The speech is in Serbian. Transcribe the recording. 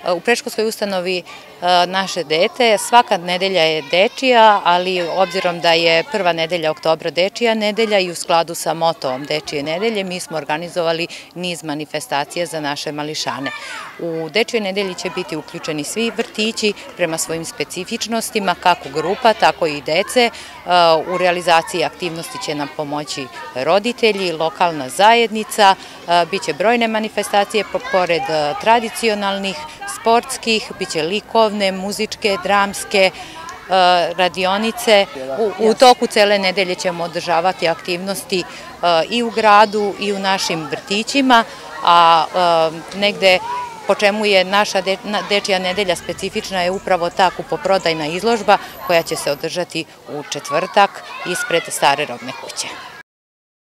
u predškolskoj ustanovi naše dete. Svaka nedelja je dečija, ali obzirom da je prva nedelja oktobra dečija nedelja i u skladu sa motom dečije nedelje mi smo organizovali niz manifestacija za naše mališane. U dečijoj nedelji će biti uključeni svi vrtići prema svojim specifičnostima, kako grupa, tako i dece. U realizaciji aktivnosti će nam pomoći roditelji, lokalna zajednica, biće brojne manifestacije pored tradicionalnih, sportskih, biće likovne, muzičke, dramske, radionice. U toku cele nedelje ćemo održavati aktivnosti i u gradu i u našim vrtićima, a negde po čemu je naša dečija nedelja specifična je upravo ta kupoprodajna izložba koja će se održati u četvrtak ispred Stare robne kuće.